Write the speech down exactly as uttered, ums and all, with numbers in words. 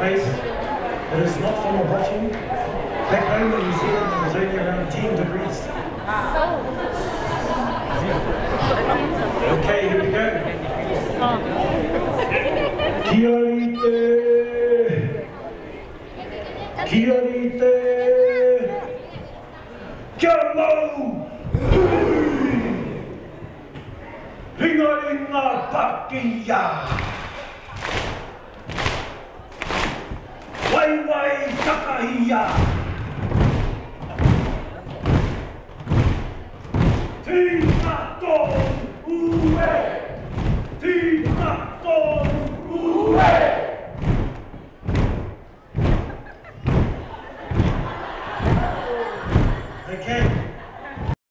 face. It is not from a bottle. Back home in New Zealand, it was only around ten degrees. Okay, here we go. Kia rite, kia rite, kia mau, ringa ringa pakia, wai wai takahia, tea.